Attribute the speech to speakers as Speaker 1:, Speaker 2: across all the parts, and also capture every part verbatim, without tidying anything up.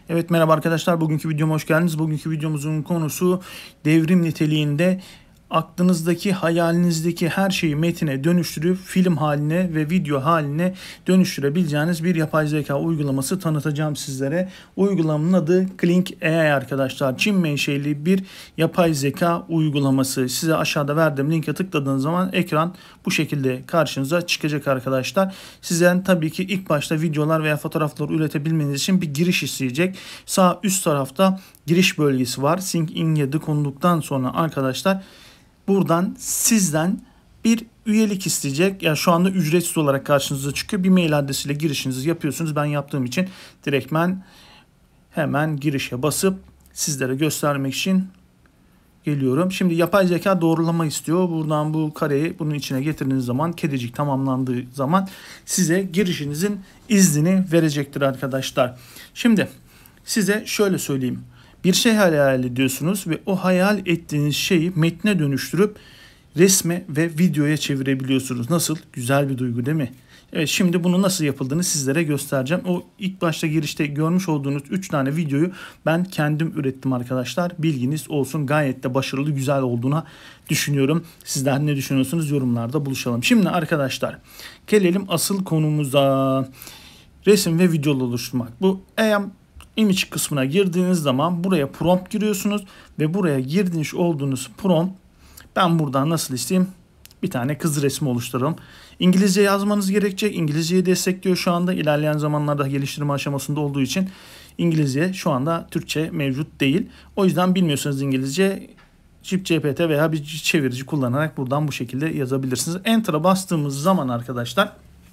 Speaker 1: Evet, merhaba arkadaşlar, bugünkü videoma hoş geldiniz. Bugünkü videomuzun konusu devrim niteliğinde aklınızdaki, hayalinizdeki her şeyi metine dönüştürüp film haline ve video haline dönüştürebileceğiniz bir yapay zeka uygulaması tanıtacağım sizlere. Uygulamanın adı Kling A I arkadaşlar. Çin menşeli bir yapay zeka uygulaması. Size aşağıda verdiğim linke tıkladığınız zaman ekran bu şekilde karşınıza çıkacak arkadaşlar. Sizden tabii ki ilk başta videolar veya fotoğraflar üretebilmeniz için bir giriş isteyecek. Sağ üst tarafta giriş bölgesi var. Sync in yazı konduktan sonra arkadaşlar buradan sizden bir üyelik isteyecek. Yani şu anda ücretsiz olarak karşınıza çıkıyor. Bir mail adresiyle girişinizi yapıyorsunuz. Ben yaptığım için direktmen hemen girişe basıp sizlere göstermek için geliyorum. Şimdi yapay zeka doğrulama istiyor. Buradan bu kareyi bunun içine getirdiğiniz zaman, kedicik tamamlandığı zaman size girişinizin iznini verecektir arkadaşlar. Şimdi size şöyle söyleyeyim. Bir şey hayal ediyorsunuz ve o hayal ettiğiniz şeyi metne dönüştürüp resme ve videoya çevirebiliyorsunuz. Nasıl? Güzel bir duygu değil mi? Evet, şimdi bunu nasıl yapıldığını sizlere göstereceğim. O ilk başta girişte görmüş olduğunuz üç tane videoyu ben kendim ürettim arkadaşlar. Bilginiz olsun, gayet de başarılı, güzel olduğuna düşünüyorum. Sizler ne düşünüyorsunuz? Yorumlarda buluşalım. Şimdi arkadaşlar gelelim asıl konumuza. Resim ve video oluşturmak. Bu eğer image kısmına girdiğiniz zaman buraya prompt giriyorsunuz ve buraya girmiş olduğunuz prompt, ben buradan nasıl isteyeyim? Bir tane kız resmi oluşturalım. İngilizce yazmanız gerekecek. İngilizceyi destekliyor şu anda. İlerleyen zamanlarda geliştirme aşamasında olduğu için İngilizce, şu anda Türkçe mevcut değil. O yüzden bilmiyorsanız İngilizce, ChatGPT veya bir çevirici kullanarak buradan bu şekilde yazabilirsiniz. Enter'a bastığımız zaman arkadaşlar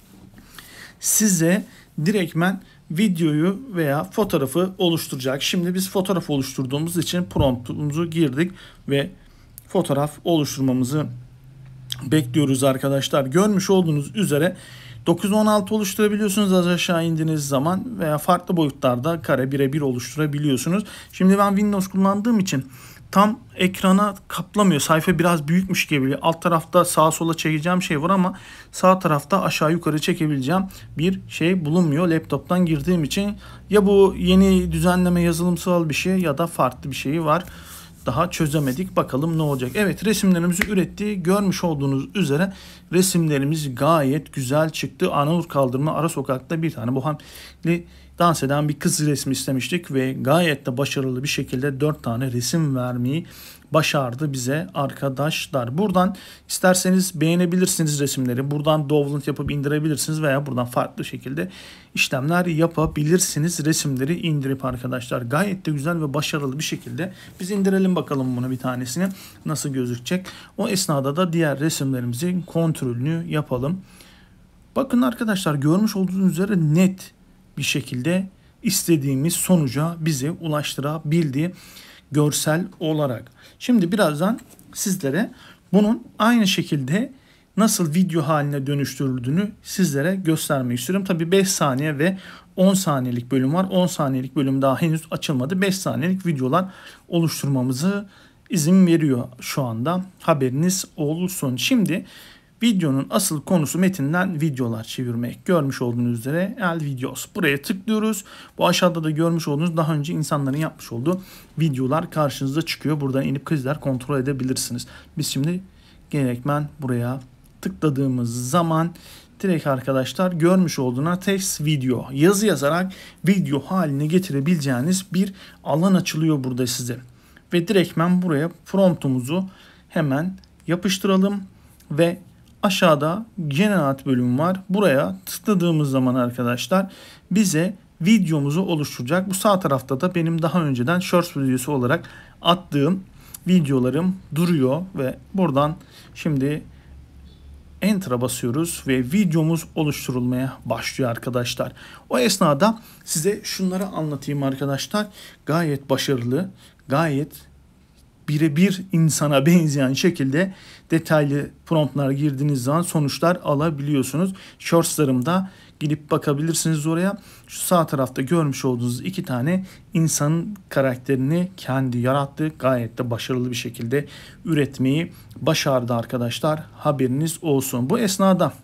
Speaker 1: size direktmen videoyu veya fotoğrafı oluşturacak. Şimdi biz fotoğraf oluşturduğumuz için promptumuzu girdik ve fotoğraf oluşturmamızı bekliyoruz arkadaşlar. Görmüş olduğunuz üzere dokuz on altı oluşturabiliyorsunuz az aşağı indiğiniz zaman veya farklı boyutlarda kare birebir oluşturabiliyorsunuz. Şimdi ben Windows kullandığım için tam ekrana kaplamıyor. Sayfa biraz büyükmüş gibi. Alt tarafta sağa sola çekeceğim şey var ama sağ tarafta aşağı yukarı çekebileceğim bir şey bulunmuyor. Laptop'tan girdiğim için ya bu yeni düzenleme yazılımsal bir şey ya da farklı bir şey var. Daha çözemedik. Bakalım ne olacak. Evet, resimlerimizi üretti. Görmüş olduğunuz üzere resimlerimiz gayet güzel çıktı. Anadolu kaldırma ara sokakta bir tane bohemli dans eden bir kız resmi istemiştik ve gayet de başarılı bir şekilde dört tane resim vermeyi başardı bize arkadaşlar. Buradan isterseniz beğenebilirsiniz resimleri. Buradan download yapıp indirebilirsiniz veya buradan farklı şekilde işlemler yapabilirsiniz. Resimleri indirip arkadaşlar gayet de güzel ve başarılı bir şekilde biz indirelim bakalım bunu, bir tanesini nasıl gözükecek. O esnada da diğer resimlerimizin kontrolünü yapalım. Bakın arkadaşlar, görmüş olduğunuz üzere net bir şekilde istediğimiz sonuca bizi ulaştırabildi görsel olarak. Şimdi birazdan sizlere bunun aynı şekilde nasıl video haline dönüştürüldüğünü sizlere göstermek istiyorum. Tabii beş saniye ve on saniyelik bölüm var. on saniyelik bölüm daha henüz açılmadı. beş saniyelik videolar oluşturmamızı izin veriyor şu anda. Haberiniz olsun. Şimdi videonun asıl konusu metinden videolar çevirmek. Görmüş olduğunuz üzere el videos. Buraya tıklıyoruz. Bu aşağıda da görmüş olduğunuz daha önce insanların yapmış olduğu videolar karşınıza çıkıyor. Buradan inip kızlar kontrol edebilirsiniz. Biz şimdi gerekmen buraya tıkladığımız zaman direkt arkadaşlar görmüş olduğuna text video yazı yazarak video haline getirebileceğiniz bir alan açılıyor burada size. Ve direktmen buraya promptumuzu hemen yapıştıralım ve aşağıda Generate bölümü var. Buraya tıkladığımız zaman arkadaşlar bize videomuzu oluşturacak. Bu sağ tarafta da benim daha önceden Shorts videosu olarak attığım videolarım duruyor ve buradan şimdi Enter'a basıyoruz ve videomuz oluşturulmaya başlıyor arkadaşlar. O esnada size şunları anlatayım arkadaşlar. Gayet başarılı, gayet birebir insana benzeyen şekilde detaylı promptlar girdiğiniz zaman sonuçlar alabiliyorsunuz. Shorts'larımda gidip bakabilirsiniz oraya. Şu sağ tarafta görmüş olduğunuz iki tane insanın karakterini kendi yarattığı, gayet de başarılı bir şekilde üretmeyi başardı arkadaşlar. Haberiniz olsun. Bu esnada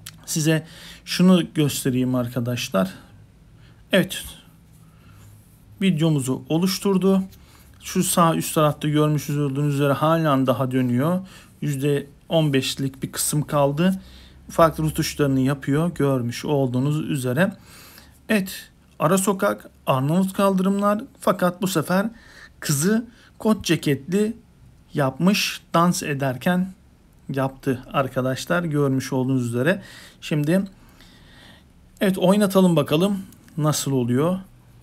Speaker 1: size şunu göstereyim arkadaşlar. Evet. videomuzu oluşturdu. Şu sağ üst tarafta görmüş olduğunuz üzere halen daha dönüyor. yüzde on beşlik bir kısım kaldı. Farklı rutuşlarını yapıyor görmüş olduğunuz üzere. Evet, ara sokak, Arnavut kaldırımlar, fakat bu sefer kızı kot ceketli yapmış, dans ederken yaptı arkadaşlar görmüş olduğunuz üzere. Şimdi evet, oynatalım bakalım nasıl oluyor.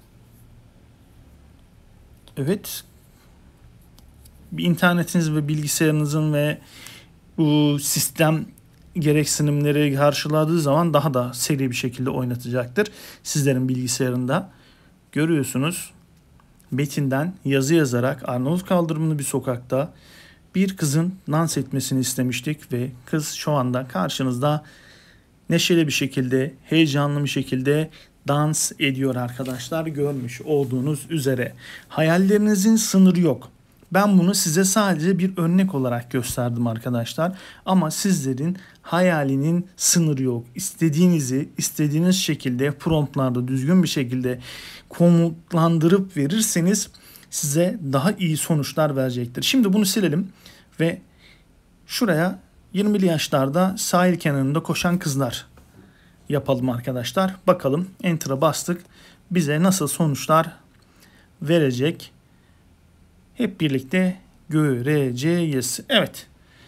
Speaker 1: Evet, bir internetiniz ve bilgisayarınızın ve bu sistem gereksinimleri karşıladığı zaman daha da seri bir şekilde oynatacaktır. Sizlerin bilgisayarında görüyorsunuz. Metinden yazı yazarak Arnavut kaldırımlı bir sokakta bir kızın dans etmesini istemiştik ve kız şu anda karşınızda neşeli bir şekilde, heyecanlı bir şekilde dans ediyor arkadaşlar görmüş olduğunuz üzere. Hayallerinizin sınırı yok. Ben bunu size sadece bir örnek olarak gösterdim arkadaşlar. Ama sizlerin hayalinin sınırı yok. İstediğinizi istediğiniz şekilde promptlarda düzgün bir şekilde komutlandırıp verirseniz size daha iyi sonuçlar verecektir. Şimdi bunu silelim ve şuraya yirmili yaşlarda sahil kenarında koşan kızlar yapalım arkadaşlar. Bakalım, enter'a bastık. Bize nasıl sonuçlar verecek? Hep birlikte göreceğiz. Evet.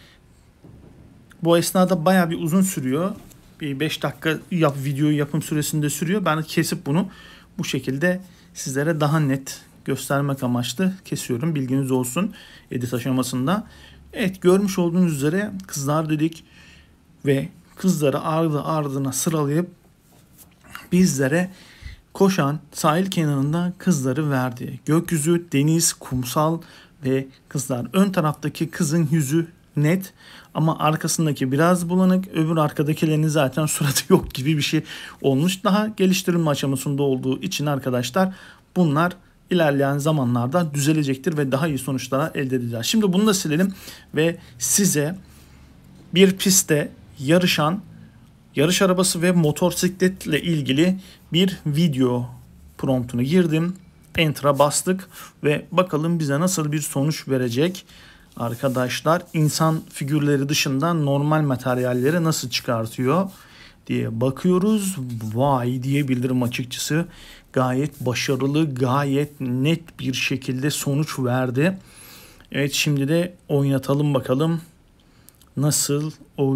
Speaker 1: Bu esnada bayağı bir uzun sürüyor. Bir beş dakika yap, video yapım süresinde sürüyor. Ben kesip bunu bu şekilde sizlere daha net göstermek amaçlı kesiyorum. Bilginiz olsun edit aşamasında. Evet, görmüş olduğunuz üzere kızlar dedik ve kızları ardı ardına sıralayıp bizlere koşan sahil kenarında kızları verdi. Gökyüzü, deniz, kumsal ve kızlar. Ön taraftaki kızın yüzü net ama arkasındaki biraz bulanık. Öbür arkadakilerinin zaten suratı yok gibi bir şey olmuş. Daha geliştirilme aşamasında olduğu için arkadaşlar bunlar ilerleyen zamanlarda düzelecektir ve daha iyi sonuçlara elde edeceğiz. Şimdi bunu da silelim ve size bir pistte yarışan yarış arabası ve motosikletle ilgili bir video promptunu girdim. Enter'a bastık ve bakalım bize nasıl bir sonuç verecek. Arkadaşlar, insan figürleri dışında normal materyalleri nasıl çıkartıyor diye bakıyoruz. Vay diyebilirim açıkçası. Gayet başarılı, gayet net bir şekilde sonuç verdi. Evet, şimdi de oynatalım bakalım nasıl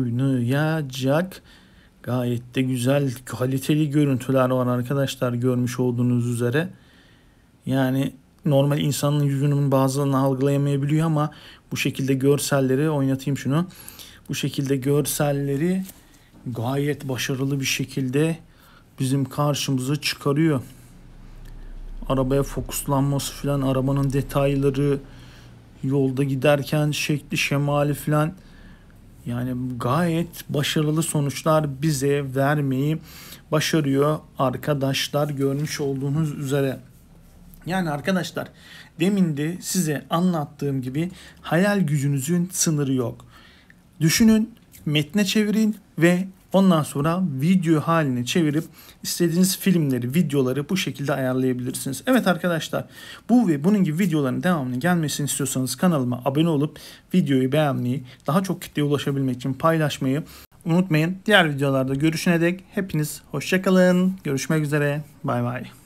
Speaker 1: oynayacak. Gayet de güzel, kaliteli görüntüler var arkadaşlar görmüş olduğunuz üzere. Yani normal insanın yüzünün bazılarını algılayamayabiliyor ama bu şekilde görselleri, oynatayım şunu. Bu şekilde görselleri gayet başarılı bir şekilde bizim karşımıza çıkarıyor. Arabaya fokuslanması falan, arabanın detayları, yolda giderken şekli şemali falan. Yani gayet başarılı sonuçlar bize vermeyi başarıyor arkadaşlar görmüş olduğunuz üzere. Yani arkadaşlar, demin de size anlattığım gibi hayal gücünüzün sınırı yok. Düşünün, metne çevirin ve ondan sonra video haline çevirip istediğiniz filmleri, videoları bu şekilde ayarlayabilirsiniz. Evet arkadaşlar, bu ve bunun gibi videoların devamının gelmesini istiyorsanız kanalıma abone olup videoyu beğenmeyi, daha çok kitleye ulaşabilmek için paylaşmayı unutmayın. Diğer videolarda görüşene dek hepiniz hoşça kalın. Görüşmek üzere. Bay bay.